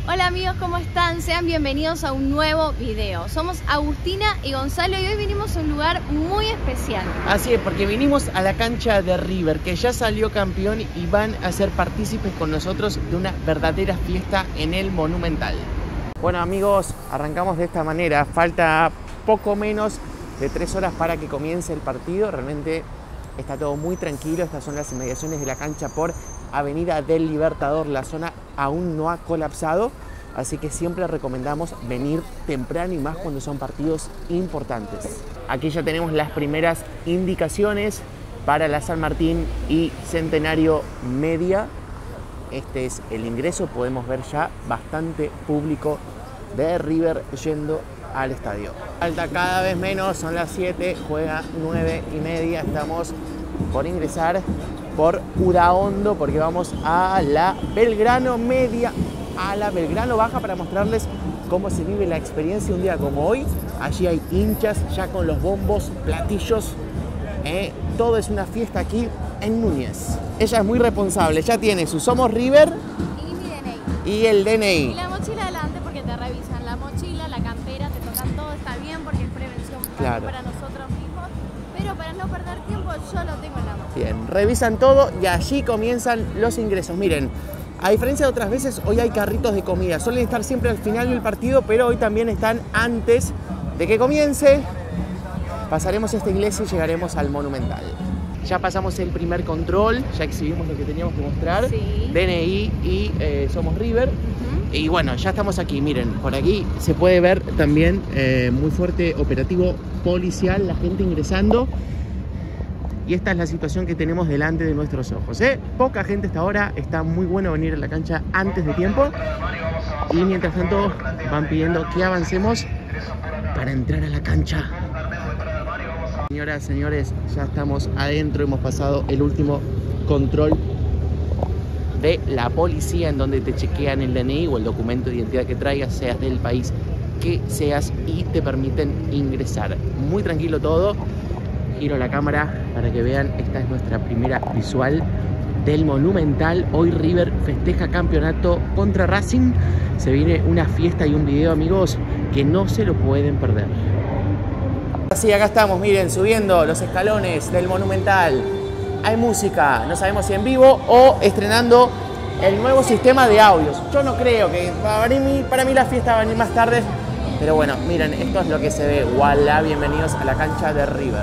Hola amigos, ¿cómo están? Sean bienvenidos a un nuevo video. Somos Agustina y Gonzalo y hoy vinimos a un lugar muy especial. Así es, porque vinimos a la cancha de River, que ya salió campeón y van a ser partícipes con nosotros de una verdadera fiesta en el Monumental. Bueno amigos, arrancamos de esta manera. Falta poco menos de 3 horas para que comience el partido. Realmente está todo muy tranquilo. Estas son las inmediaciones de la cancha por Avenida del Libertador. La zona aún no ha colapsado, así que siempre recomendamos venir temprano y más cuando son partidos importantes. Aquí ya tenemos las primeras indicaciones para la San Martín y Centenario Media. Este es el ingreso, podemos ver ya bastante público de River yendo al estadio. Falta cada vez menos, son las 7, juega 9:30, estamos por ingresar por Udaondo porque vamos a la Belgrano Media, a la Belgrano Baja para mostrarles cómo se vive la experiencia un día como hoy. Allí hay hinchas ya con los bombos, platillos, todo es una fiesta aquí en Núñez. Ella es muy responsable, ya tiene su Somos River Y mi DNI. y el DNI. Y la mochila adelante porque te revisan la mochila, la campera, te tocan todo, está bien porque es prevención Claro. para nosotros mismos. Pero para no perder tiempo yo lo tengo en la mochila. Bien, revisan todo y allí comienzan los ingresos. Miren, a diferencia de otras veces, hoy hay carritos de comida. Suelen estar siempre al final del partido, pero hoy también están antes de que comience. Pasaremos esta iglesia y llegaremos al Monumental. Ya pasamos el primer control, ya exhibimos lo que teníamos que mostrar. Sí. DNI y Somos River. Y bueno, ya estamos aquí, miren, por aquí se puede ver también muy fuerte operativo policial, la gente ingresando. Y esta es la situación que tenemos delante de nuestros ojos. Poca gente hasta ahora, está muy bueno venir a la cancha antes de tiempo. Y mientras tanto van pidiendo que avancemos para entrar a la cancha. Señoras, señores, ya estamos adentro, hemos pasado el último control de la policía en donde te chequean el DNI o el documento de identidad que traigas, seas del país que seas, y te permiten ingresar. Muy tranquilo todo. Giro la cámara para que vean, esta es nuestra primera visual del Monumental. Hoy River festeja campeonato contra Racing. Se viene una fiesta y un video, amigos, que no se lo pueden perder. Así, acá estamos, miren, subiendo los escalones del Monumental. Hay música, no sabemos si en vivo o estrenando el nuevo sistema de audios. Yo no creo que para mí la fiesta va a venir más tarde, pero bueno, miren, esto es lo que se ve. Voilà, bienvenidos a la cancha de River.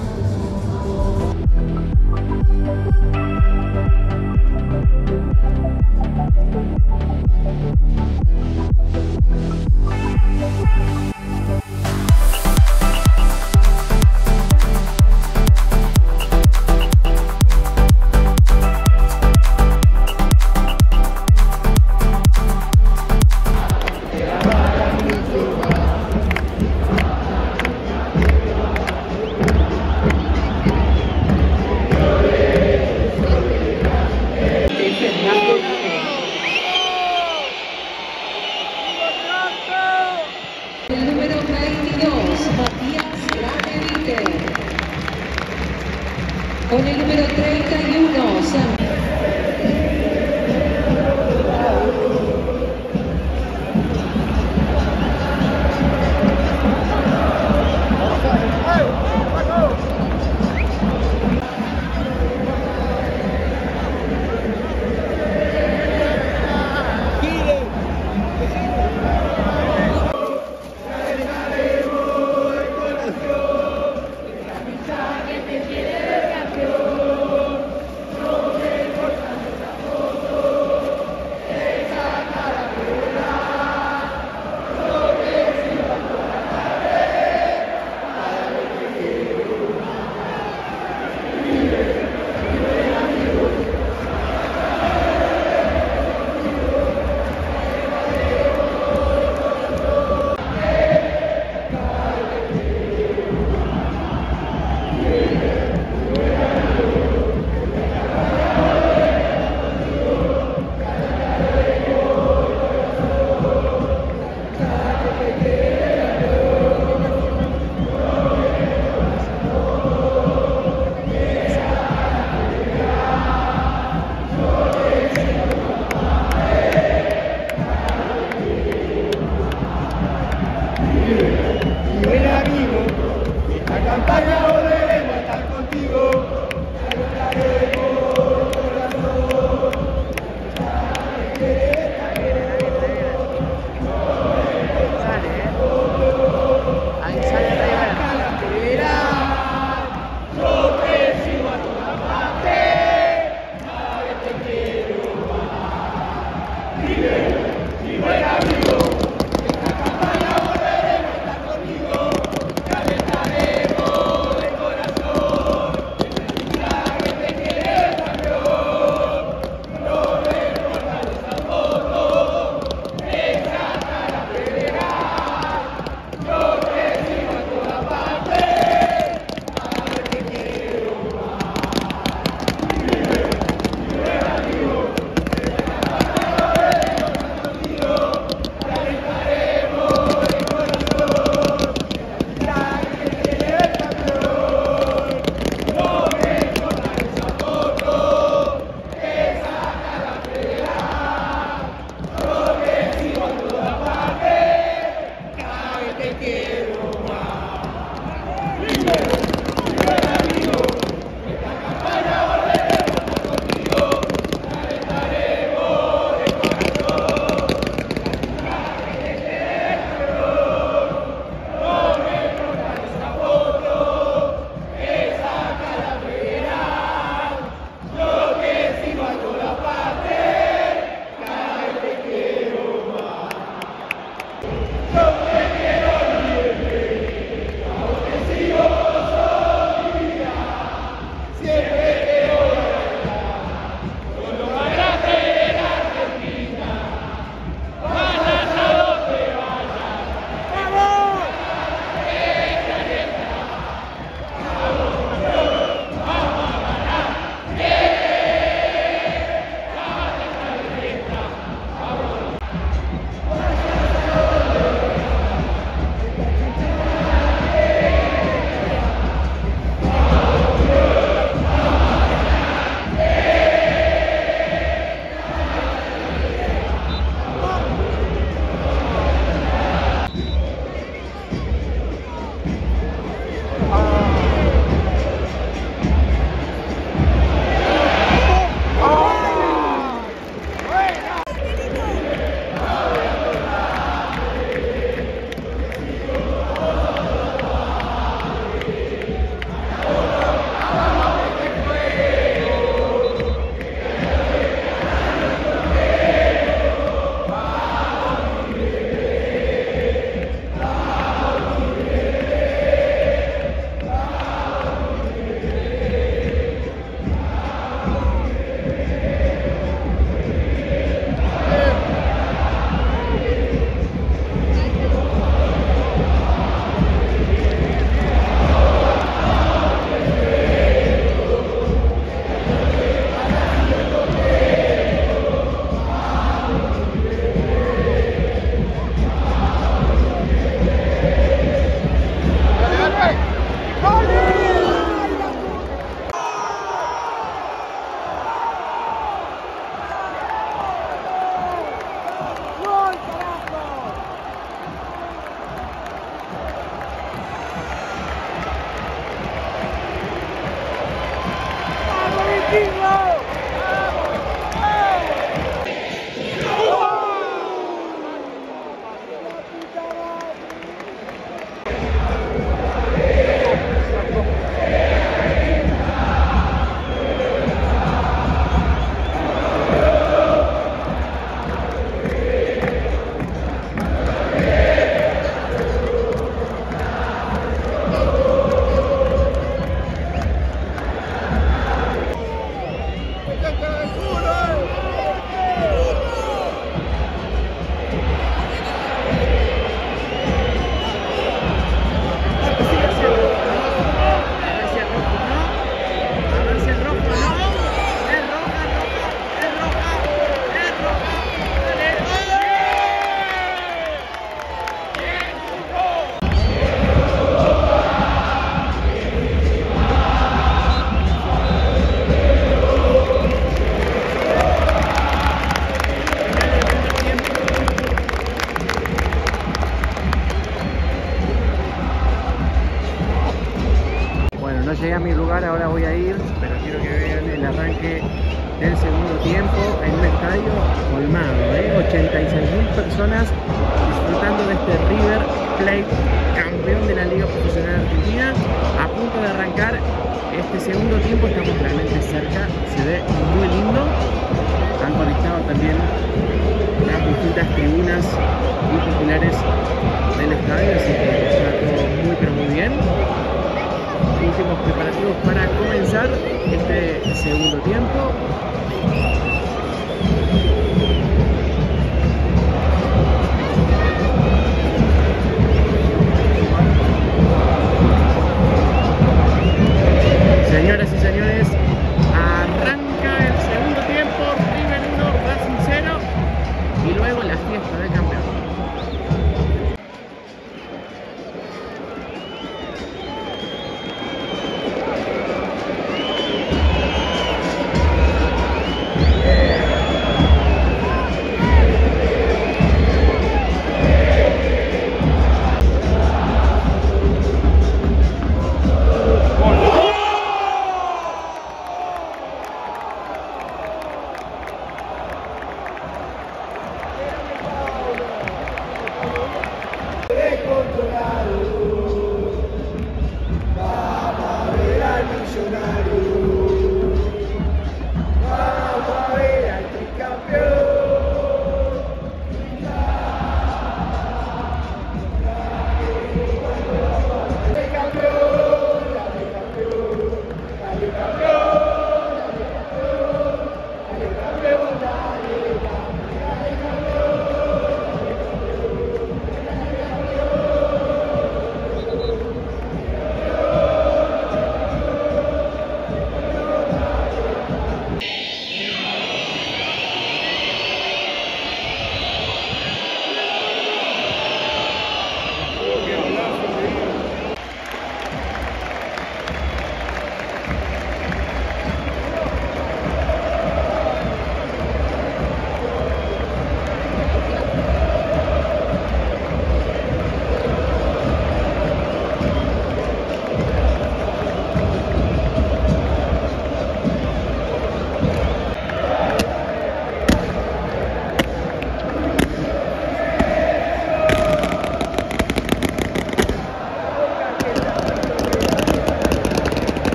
El número 22, Matías Graneviter. Con el número 31, San... lugar ahora voy a ir, pero quiero que vean el arranque del segundo tiempo en un estadio colmado, 86.000 personas disfrutando de este River Plate, campeón de la Liga Profesional Argentina, a punto de arrancar este segundo tiempo. Estamos realmente cerca, se ve muy lindo. Han conectado también las distintas tribunas y populares del estadio, así que está todo muy pero muy bien. Últimos preparativos para comenzar este segundo tiempo.